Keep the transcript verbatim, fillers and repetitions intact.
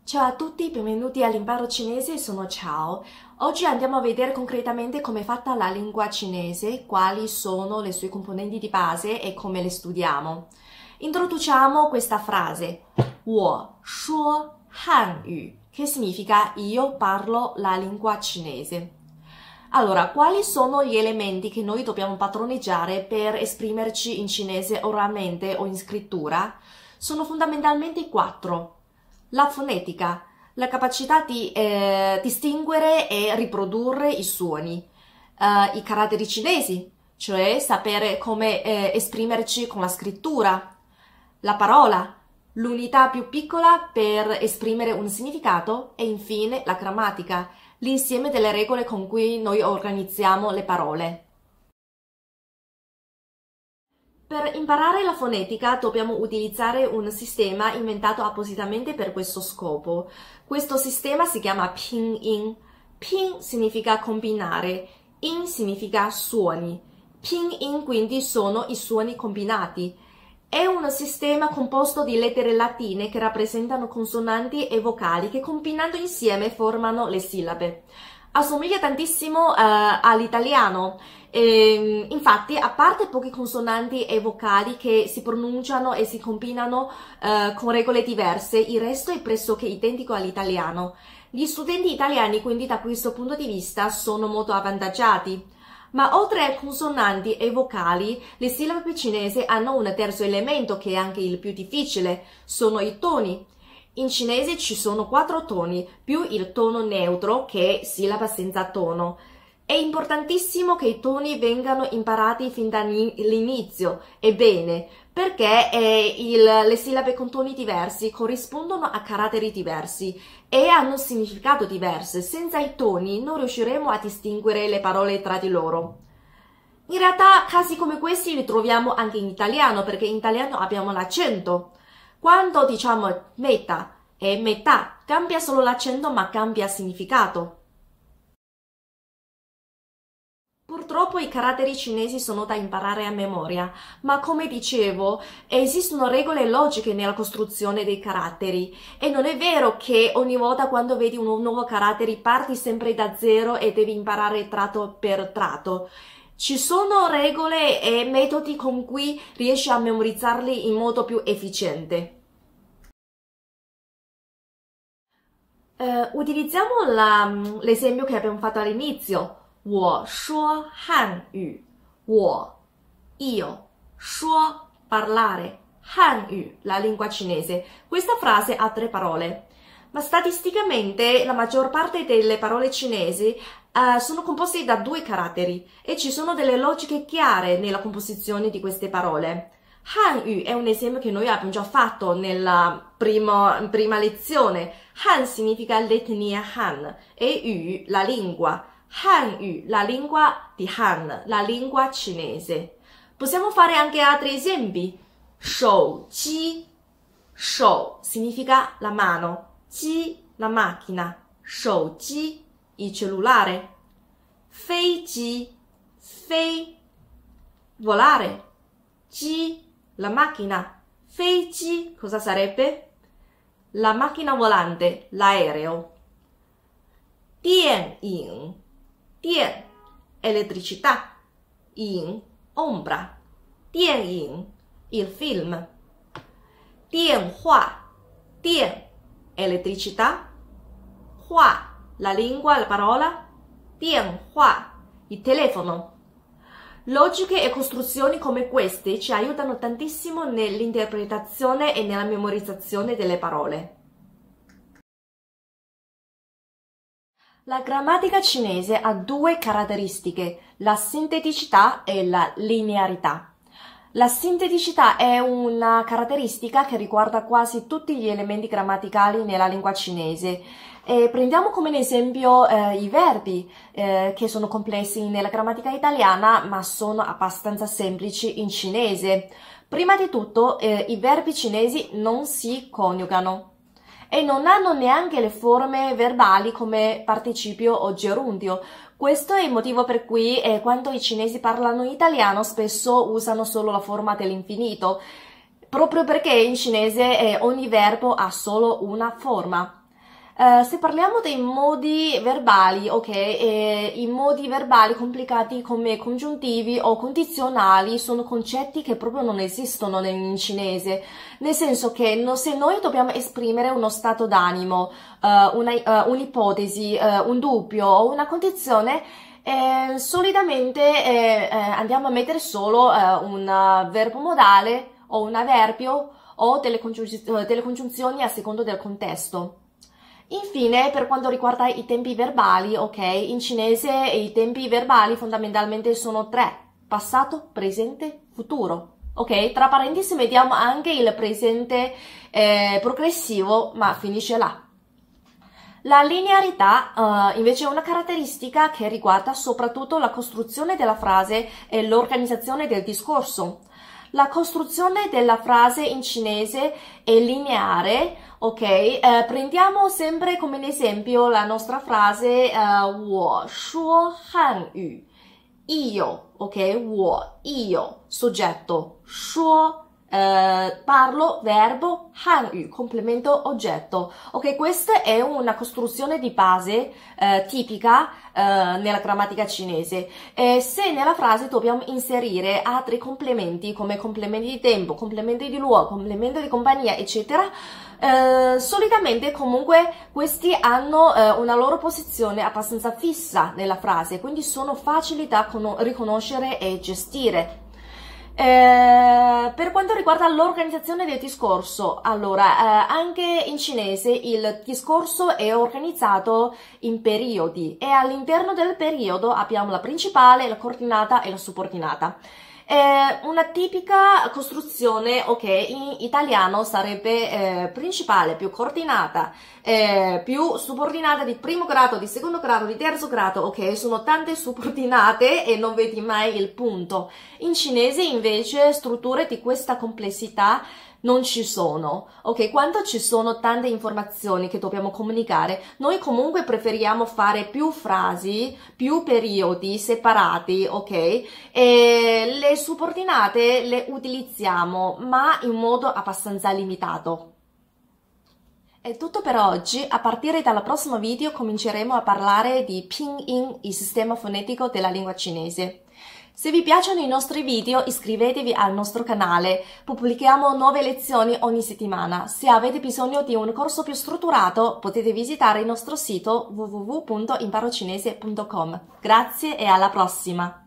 Ciao a tutti, benvenuti all'imparo cinese, sono Ciao. Oggi andiamo a vedere concretamente come è fatta la lingua cinese, quali sono le sue componenti di base e come le studiamo. Introduciamo questa frase, 我说汉语, che significa io parlo la lingua cinese. Allora, quali sono gli elementi che noi dobbiamo padroneggiare per esprimerci in cinese oralmente o in scrittura? Sono fondamentalmente quattro. La fonetica, la capacità di eh, distinguere e riprodurre i suoni, uh, i caratteri cinesi, cioè sapere come eh, esprimerci con la scrittura, la parola, l'unità più piccola per esprimere un significato e infine la grammatica, l'insieme delle regole con cui noi organizziamo le parole. Per imparare la fonetica dobbiamo utilizzare un sistema inventato appositamente per questo scopo. Questo sistema si chiama Pinyin. Pin significa combinare, in significa suoni. Pinyin quindi sono i suoni combinati. È un sistema composto di lettere latine che rappresentano consonanti e vocali che combinando insieme formano le sillabe. Assomiglia tantissimo uh, all'italiano. E, infatti, a parte poche consonanti e vocali che si pronunciano e si combinano uh, con regole diverse, il resto è pressoché identico all'italiano. Gli studenti italiani, quindi, da questo punto di vista, sono molto avvantaggiati. Ma oltre a consonanti e vocali, le sillabe cinesi hanno un terzo elemento che è anche il più difficile, sono i toni. In cinese ci sono quattro toni, più il tono neutro, che è sillaba senza tono. È importantissimo che i toni vengano imparati fin dall'inizio, e bene, perché eh, il, le sillabe con toni diversi corrispondono a caratteri diversi e hanno significato diverso. Senza i toni non riusciremo a distinguere le parole tra di loro. In realtà casi come questi li troviamo anche in italiano, perché in italiano abbiamo l'accento. Quando diciamo metà e metà, cambia solo l'accento ma cambia significato. Purtroppo i caratteri cinesi sono da imparare a memoria, ma come dicevo, esistono regole logiche nella costruzione dei caratteri e non è vero che ogni volta quando vedi un nuovo carattere parti sempre da zero e devi imparare tratto per tratto. Ci sono regole e metodi con cui riesci a memorizzarli in modo più efficiente. Uh, utilizziamo l'esempio che abbiamo fatto all'inizio. 我说汉语，我 io 说 parlare, 汉语 la lingua cinese. Questa frase ha tre parole, ma statisticamente la maggior parte delle parole cinesi uh, sono composte da due caratteri e ci sono delle logiche chiare nella composizione di queste parole. Hanyu è un esempio che noi abbiamo già fatto nella prima, prima lezione. Han significa l'etnia Han e Yu la lingua. Hanyu, la lingua di Han, la lingua cinese. Possiamo fare anche altri esempi. Shou ji, shou significa la mano, ji la macchina, shou ji il cellulare. Fei ji, fei volare, ji la macchina, fei ji cosa sarebbe? La macchina volante, l'aereo. Dian yin, dian elettricità, yin ombra, dian yin il film. Dian hua, dian elettricità, hua la lingua, la parola, dian hua il telefono. Logiche e costruzioni come queste ci aiutano tantissimo nell'interpretazione e nella memorizzazione delle parole. La grammatica cinese ha due caratteristiche, la sinteticità e la linearità. La sinteticità è una caratteristica che riguarda quasi tutti gli elementi grammaticali nella lingua cinese. E prendiamo come esempio eh, i verbi, eh, che sono complessi nella grammatica italiana, ma sono abbastanza semplici in cinese. Prima di tutto, eh, i verbi cinesi non si coniugano e non hanno neanche le forme verbali come participio o gerundio. Questo è il motivo per cui eh, quando i cinesi parlano italiano spesso usano solo la forma dell'infinito, proprio perché in cinese eh, ogni verbo ha solo una forma. Uh, se parliamo dei modi verbali, ok, eh, i modi verbali complicati come congiuntivi o condizionali sono concetti che proprio non esistono in cinese, nel senso che no, se noi dobbiamo esprimere uno stato d'animo, uh, una, uh, un'ipotesi, uh, un dubbio o una condizione, eh, solitamente eh, eh, andiamo a mettere solo uh, un uh, verbo modale o un avverbio o delle, congiunz- delle congiunzioni a secondo del contesto. Infine, per quanto riguarda i tempi verbali, ok, in cinese i tempi verbali fondamentalmente sono tre: passato, presente, futuro. Ok, tra parentesi mettiamo anche il presente eh, progressivo, ma finisce là. La linearità uh, invece è una caratteristica che riguarda soprattutto la costruzione della frase e l'organizzazione del discorso. La costruzione della frase in cinese è lineare, ok? Eh, prendiamo sempre come esempio la nostra frase uh, 我说汉语 io, ok? 我 io, soggetto, 说 Uh, parlo, verbo, hanyu, complemento, oggetto. Ok, questa è una costruzione di base uh, tipica uh, nella grammatica cinese. E se nella frase dobbiamo inserire altri complementi come complementi di tempo, complementi di luogo, complemento di compagnia, eccetera, uh, solitamente comunque questi hanno uh, una loro posizione abbastanza fissa nella frase, quindi sono facili da riconoscere e gestire. Eh, per quanto riguarda l'organizzazione del discorso, allora, eh, anche in cinese il discorso è organizzato in periodi e all'interno del periodo abbiamo la principale, la coordinata e la subordinata. Eh, una tipica costruzione, ok, in italiano sarebbe eh, principale più coordinata, eh, più subordinata di primo grado, di secondo grado, di terzo grado, ok, sono tante subordinate e non vedi mai il punto. In cinese invece strutture di questa complessità non ci sono, ok? Quando ci sono tante informazioni che dobbiamo comunicare, noi comunque preferiamo fare più frasi, più periodi separati, ok? E le subordinate le utilizziamo, ma in modo abbastanza limitato. È tutto per oggi. A partire dal prossimo video cominceremo a parlare di Pinyin, il sistema fonetico della lingua cinese. Se vi piacciono i nostri video, iscrivetevi al nostro canale. Pubblichiamo nuove lezioni ogni settimana. Se avete bisogno di un corso più strutturato, potete visitare il nostro sito w w w punto imparo cinese punto com. Grazie e alla prossima!